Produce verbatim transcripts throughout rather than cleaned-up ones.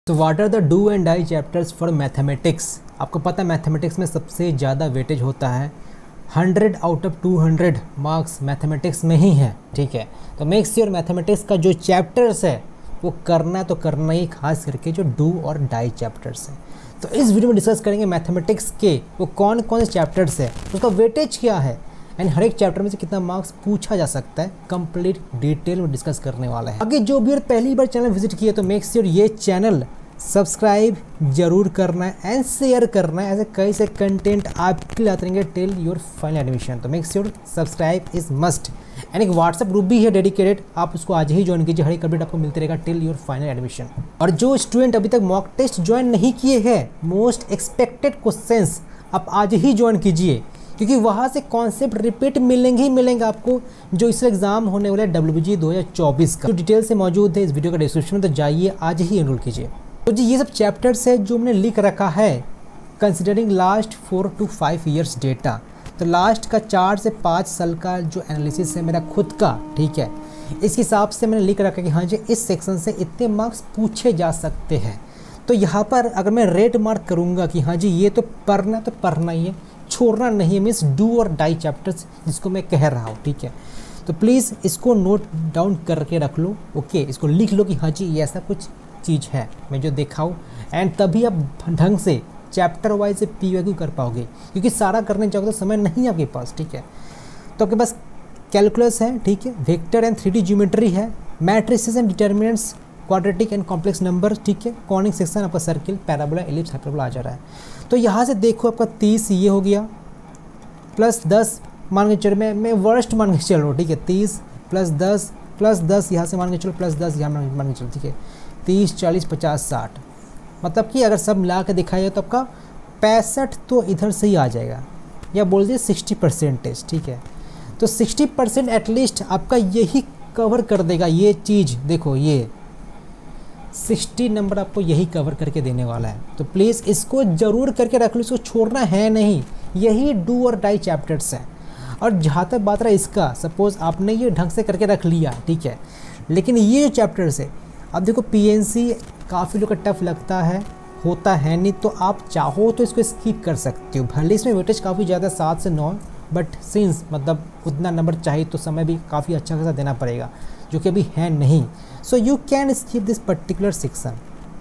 तो what are the do and die chapters for mathematics. आपको पता है मैथमेटिक्स में सबसे ज़्यादा वेटेज होता है, hundred out of two hundred marks mathematics में ही है। ठीक है, तो मेक श्योर मैथमेटिक्स का जो चैप्टर्स है वो करना तो करना ही, खास करके जो डू और डाई चैप्टर्स हैं। तो इस वीडियो में डिस्कस करेंगे मैथमेटिक्स के वो कौन कौन से चैप्टर्स है, उसका वेटेज क्या है एंड हर एक चैप्टर में से कितना मार्क्स पूछा जा सकता है, कंप्लीट डिटेल में डिस्कस करने वाला है। आगे जो भी पहली बार चैनल विजिट किया तो मेक श्योर ये चैनल सब्सक्राइब जरूर करना है एंड शेयर करना है। ऐसे कई से कंटेंट आपके लिए आते रहेंगे टिल योर फाइनल एडमिशन। तो make sure subscribe is must. And एक व्हाट्सएप ग्रुप भी है डेडिकेटेड, आप उसको आज ही ज्वाइन कीजिए, हर एक अपडेट आपको मिलते रहेगा टिल योर फाइनल एडमिशन। और जो स्टूडेंट अभी तक मॉक टेस्ट ज्वाइन नहीं किए हैं, मोस्ट एक्सपेक्टेड क्वेश्चंस आप आज ही ज्वाइन कीजिए, क्योंकि वहाँ से कॉन्सेप्ट रिपीट मिलेंगे ही मिलेंगे आपको, जो इस एग्जाम होने वाला है डब्ल्यू बी जी दो हज़ार चौबीस का, जो डिटेल से मौजूद है इस वीडियो का डिस्क्रिप्शन में। तो जाइए आज ही एनरोल कीजिए। तो जी ये सब चैप्टर्स है जो हमने लिख रखा है considering last four two five years data. तो लास्ट का चार से पाँच साल का जो एनालिसिस है मेरा खुद का, ठीक है, इस हिसाब से मैंने लिख रखा है कि हाँ जी इस सेक्शन से इतने मार्क्स पूछे जा सकते हैं। तो यहाँ पर अगर मैं रेड मार्क करूँगा कि हाँ जी ये तो पढ़ना तो पढ़ना ही है, छोड़ना नहीं है, मीन्स डू और डाई चैप्टर्स जिसको मैं कह रहा हूँ। ठीक है, तो प्लीज़ इसको नोट डाउन करके रख लो। ओके, इसको लिख लो कि हाँ जी ये ऐसा कुछ चीज़ है मैं जो दिखाऊँ, एंड तभी आप ढंग से चैप्टर वाइज से पी वाई क्यू कर पाओगे, क्योंकि सारा करने जाओगे तो समय नहीं है आपके पास। ठीक है, तो आपके पास कैलकुलस है, ठीक है, vector and three D geometry है, matrices and determinants, quadratic and complex number, ठीक है, कॉनिक सेक्शन आपका सर्किल, पैराबोला, एलिप्स, हाइपरबोला आ जा रहा है। तो यहाँ से देखो आपका तीस ये हो गया, प्लस दस मान के चलो, मैं मैं वर्स्ट मान के चल रहा हूँ। ठीक है, तीस प्लस दस प्लस दस यहाँ से मान के चलो, प्लस दस यहाँ मान के चलो। ठीक है, तीस चालीस पचास साठ, मतलब कि अगर सब मिला के दिखाइए तो आपका पैंसठ तो इधर से ही आ जाएगा, या बोल दिए सिक्सटी परसेंटेज। ठीक है, तो सिक्सटी परसेंट एटलीस्ट आपका यही कवर कर देगा ये चीज़। देखो ये सिक्सटी नंबर आपको यही कवर करके देने वाला है। तो प्लीज़ इसको ज़रूर करके रख लो, इसको छोड़ना है नहीं। यही डू और डाई चैप्टर्स हैं। और जहाँ तक बात रहा इसका, सपोज़ आपने ये ढंग से करके रख लिया, ठीक है, लेकिन ये जो चैप्टर्स है, अब देखो पीएनसी काफ़ी लोग का टफ लगता है, होता है नहीं, तो आप चाहो तो इसको स्किप कर सकते हो। भले इसमें वेटेज काफ़ी ज़्यादा सात से नौ, बट सिंस मतलब उतना नंबर चाहिए तो समय भी काफ़ी अच्छा खासा देना पड़ेगा, जो कि अभी है नहीं। So you can skip this particular section.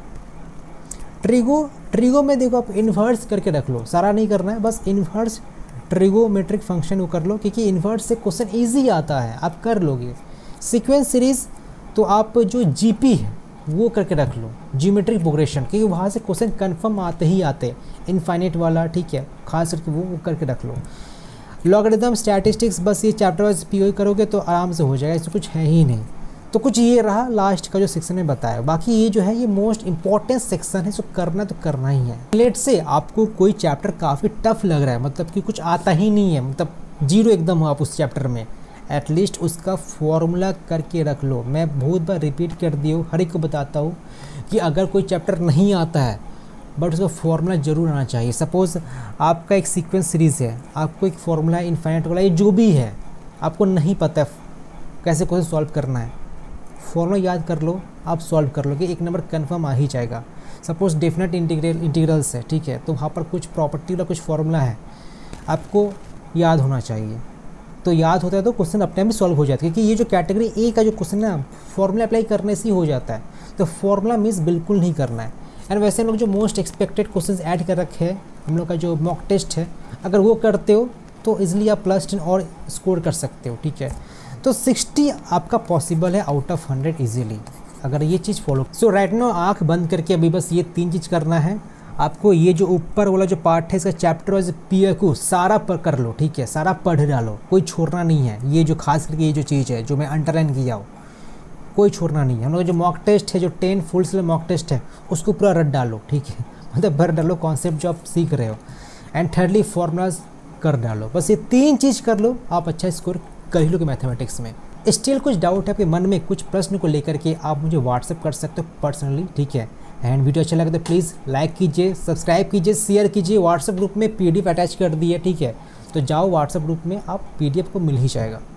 Trigo trigo में देखो आप इन्वर्स करके रख लो, सारा नहीं करना है, बस इन्वर्स ट्रिगोमेट्रिक फंक्शन को कर लो, क्योंकि इन्वर्स से क्वेश्चन ईजी आता है, आप कर लोगे। सीक्वेंस सीरीज़ तो आप जो जीपी है वो करके रख लो, ज्योमेट्रिक प्रोग्रेशन, क्योंकि वहाँ से क्वेश्चन कंफर्म आते ही आते, इनफाइनाइट वाला, ठीक है, खास करके वो वो करके रख लो। लॉगरिथम, स्टैटिस्टिक्स, बस ये चैप्टर वाइज पीओ करोगे तो आराम से हो जाएगा, इसमें कुछ है ही नहीं। तो कुछ ये रहा लास्ट का जो सेक्शन में बताया, बाकी ये जो है ये मोस्ट इंपॉर्टेंट सेक्शन है, इसको करना तो करना ही है। लेट से आपको कोई चैप्टर काफ़ी टफ लग रहा है, मतलब कि कुछ आता ही नहीं है, मतलब जीरो एकदम हो आप उस चैप्टर में, एटलीस्ट उसका फॉर्मूला करके रख लो। मैं बहुत बार रिपीट कर दिया हूँ, हर एक को बताता हूँ कि अगर कोई चैप्टर नहीं आता है बट उसका फॉर्मूला ज़रूर आना चाहिए। सपोज़ आपका एक सीक्वेंस सीरीज़ है, आपको एक फॉर्मूला है इनफाइनाइट वाला, ये जो भी है आपको नहीं पता कैसे क्वेश्चन सॉल्व करना है, फॉर्मूला याद कर लो, आप सॉल्व कर लो कि एक नंबर कन्फर्म आ ही जाएगा। सपोज़ डेफिनेट इंटीग्रल इंटीग्रल्स है, ठीक है, तो वहाँ पर कुछ प्रॉपर्टी वाला कुछ फॉर्मूला है, आपको याद होना चाहिए। तो याद होता है तो क्वेश्चन अपने आप भी सॉल्व हो जाता है, क्योंकि ये जो कैटेगरी ए का जो क्वेश्चन है फॉर्मूला अप्लाई करने से ही हो जाता है, तो फॉर्मूला मिस बिल्कुल नहीं करना है। एंड वैसे हम लोग जो मोस्ट एक्सपेक्टेड क्वेश्चंस ऐड कर रखे हैं, हम लोग का जो मॉक टेस्ट है, अगर वो करते हो तो इजीली आप प्लस टेन और स्कोर कर सकते हो। ठीक है, तो सिक्सटी आपका पॉसिबल है आउट ऑफ हंड्रेड इजीली, अगर ये चीज़ फॉलो। सो राइट नो आँख बंद करके अभी बस ये तीन चीज़ करना है आपको। ये जो ऊपर वाला जो पार्ट है इसका चैप्टर वाइज पी को सारा पर कर लो, ठीक है, सारा पढ़ डालो, कोई छोड़ना नहीं है। ये जो खास करके ये जो चीज़ है जो मैं अंडरलाइन किया हो, कोई छोड़ना नहीं है। हम लोग जो मॉक टेस्ट है, जो ten full scale mock test है, उसको पूरा रट डालो, ठीक है, मतलब भर डालो कॉन्सेप्ट जो आप सीख रहे हो। एंड थर्डली फॉर्मूलाज कर डालो, बस ये तीन चीज़ कर लो, आप अच्छा स्कोर कर ही लोगे मैथमेटिक्स में। स्टिल कुछ डाउट है आपके मन में, कुछ प्रश्न को लेकर के आप मुझे व्हाट्सएप कर सकते हो पर्सनली, ठीक है। एंड वीडियो अच्छा लगे तो प्लीज़ लाइक कीजिए, सब्सक्राइब कीजिए, शेयर कीजिए। व्हाट्सएप ग्रुप में पीडीएफ अटैच कर दिए, ठीक है, तो जाओ व्हाट्सएप ग्रुप में, आप पीडीएफ को मिल ही जाएगा।